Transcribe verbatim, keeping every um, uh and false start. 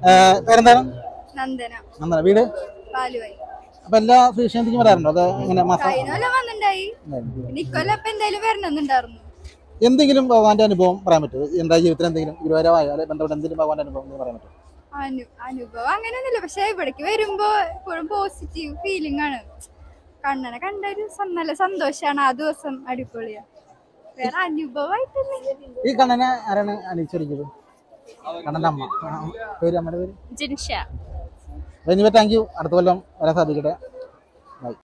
പേരെന്താണ്? നന്ദന. നന്ദന. വീട് പാലുവായി. അപ്പൊ എല്ലാ ഫ്രീഷൻത്തിക്കും വരാറുണ്ടോ? അത് എങ്ങനെ മാസം വന്നിണ്ടായി എന്തായാലും വരണമെന്നുണ്ടായിരുന്നു. എന്തെങ്കിലും ഭഗവാന്റെ അനുഭവം പറയാൻ പറ്റുമോ? എന്താ ജീവിതത്തിൽ എന്തെങ്കിലും ഗുരുവായൂരമായ ബന്ധപ്പെട്ട എന്തെങ്കിലും ഭഗവാന്റെ അനുഭവം പറയാൻ പറ്റുമോ? അനുഭവം അങ്ങനെയൊന്നുമില്ല. പക്ഷെ ഇവിടേക്ക് വരുമ്പോ എപ്പോഴും പോസിറ്റീവ് ഫീലിംഗ് ആണ്. കണ്ണനെ കണ്ട ഒരു നല്ല സന്തോഷാണ്. ആ ദിവസം അടിപൊളിയാ. വേറെ അനുഭവമായിട്ടൊന്നും. ഈ കണ്ണനെ ആരാണ് അണിയിച്ചൊരുക്കിയത്? കണ്ണന്റെ അമ്മ. പേര് അമ്മയുടെ പേര്? ജിൻഷ. Thank you. അടുത്ത കൊല്ലം വരാൻ സാധിക്കട്ടെ.